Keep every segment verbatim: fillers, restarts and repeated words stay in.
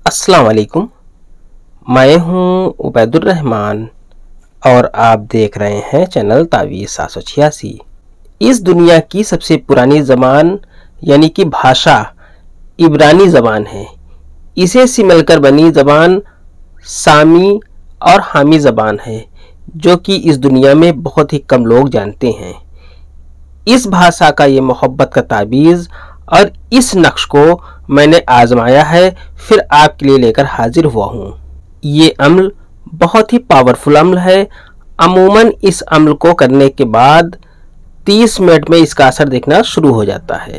अस्सलाम वालेकुम। मैं हूं उबैदुर रहमान और आप देख रहे हैं चैनल तावीज़ सात सौ छियासी। इस दुनिया की सबसे पुरानी ज़बान यानी कि भाषा इब्रानी ज़बान है। इसे से मिलकर बनी ज़बान सामी और हामी ज़बान है, जो कि इस दुनिया में बहुत ही कम लोग जानते हैं। इस भाषा का ये मोहब्बत का ताबीज़ और इस नक्श को मैंने आजमाया है, फिर आपके लिए लेकर हाजिर हुआ हूँ। ये अम्ल बहुत ही पावरफुल अम्ल है। अमूमन इस अम्ल को करने के बाद तीस मिनट में इसका असर दिखना शुरू हो जाता है।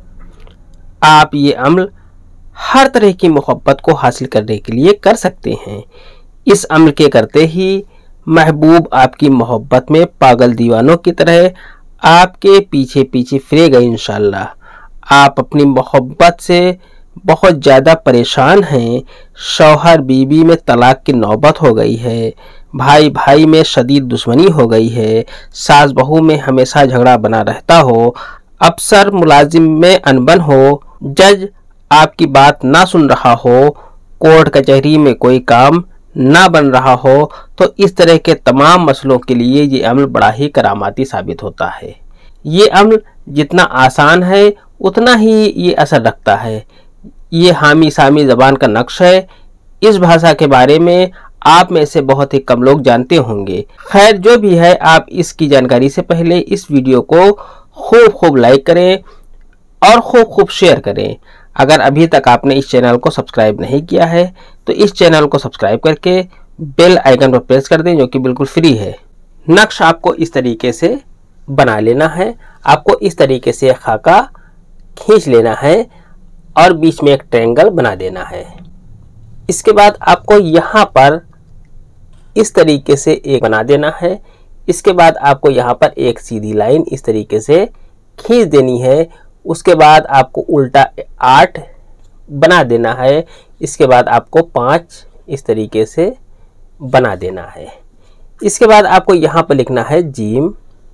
आप ये अम्ल हर तरह की मोहब्बत को हासिल करने के लिए कर सकते हैं। इस अम्ल के करते ही महबूब आपकी मोहब्बत में पागल दीवानों की तरह आपके पीछे पीछे फिरेगा इंशाल्लाह। आप अपनी मोहब्बत से बहुत ज़्यादा परेशान हैं। शौहर बीवी में तलाक की नौबत हो गई है, भाई भाई में शदीद दुश्मनी हो गई है, सास बहू में हमेशा झगड़ा बना रहता हो, अफसर मुलाजिम में अनबन हो, जज आपकी बात ना सुन रहा हो, कोर्ट कचहरी में कोई काम ना बन रहा हो, तो इस तरह के तमाम मसलों के लिए ये अम्ल बड़ा ही करामाती साबित होता है। ये अम्ल जितना आसान है उतना ही ये असर रखता है। ये हामी सामी ज़बान का नक्श है। इस भाषा के बारे में आप में से बहुत ही कम लोग जानते होंगे। खैर, जो भी है, आप इसकी जानकारी से पहले इस वीडियो को खूब खूब लाइक करें और खूब खूब शेयर करें। अगर अभी तक आपने इस चैनल को सब्सक्राइब नहीं किया है तो इस चैनल को सब्सक्राइब करके बेल आइकन पर प्रेस कर दें, जो कि बिल्कुल फ्री है। नक्श आपको इस तरीके से बना लेना है। आपको इस तरीके से खाका खींच लेना है और बीच में एक ट्रायंगल बना देना है। इसके बाद आपको यहाँ पर इस तरीके से एक बना देना है। इसके बाद आपको यहाँ पर एक सीधी लाइन इस तरीके से खींच देनी है। उसके बाद आपको उल्टा आठ बना देना है। इसके बाद आपको पाँच इस तरीके से बना देना है। इसके बाद आपको यहाँ पर लिखना है जीम।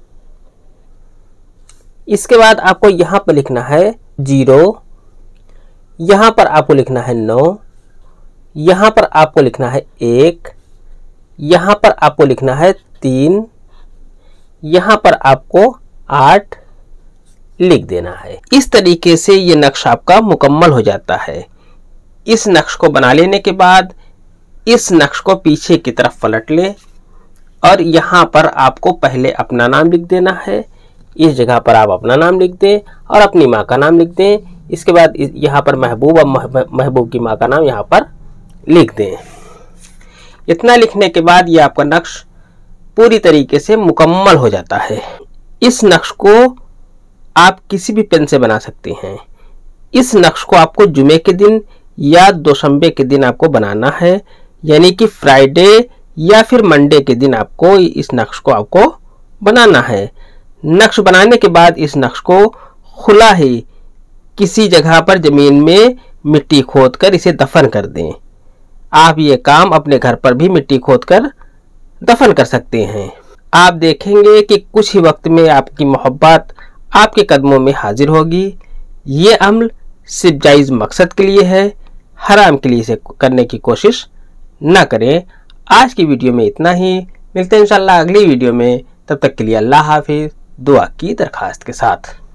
इसके बाद आपको यहाँ पर लिखना है जीरो। यहाँ पर आपको लिखना है नौ। यहाँ पर आपको लिखना है एक। यहाँ पर आपको लिखना है तीन। यहाँ पर आपको आठ लिख देना है। इस तरीके से ये नक्श आपका मुकम्मल हो जाता है। इस नक्श को बना लेने के बाद इस नक्श को पीछे की तरफ पलट लें और यहाँ पर आपको पहले अपना नाम लिख देना है। इस जगह पर आप अपना नाम लिख दें और अपनी माँ का नाम लिख दें। इसके बाद यहाँ पर महबूब और महबूब की माँ का नाम यहाँ पर लिख दें। इतना लिखने के बाद ये आपका नक्श पूरी तरीके से मुकम्मल हो जाता है। इस नक्श को आप किसी भी पेन से बना सकते हैं। इस नक्श को आपको जुमे के दिन या दोशंबे के दिन आपको बनाना है, यानी कि फ्राइडे या फिर मंडे के दिन आपको इस नक्श को आपको बनाना है। नक्श बनाने के बाद इस नक्श को खुला ही किसी जगह पर ज़मीन में मिट्टी खोदकर इसे दफन कर दें। आप ये काम अपने घर पर भी मिट्टी खोदकर दफन कर सकते हैं। आप देखेंगे कि कुछ ही वक्त में आपकी मोहब्बत आपके कदमों में हाजिर होगी। ये अम्ल सिर्फ जायज़ मकसद के लिए है, हराम के लिए इसे करने की कोशिश ना करें। आज की वीडियो में इतना ही। मिलते हैं इंशाल्लाह अगली वीडियो में। तब तक के लिए अल्लाह हाफिज़, दुआ की दरखास्त के साथ।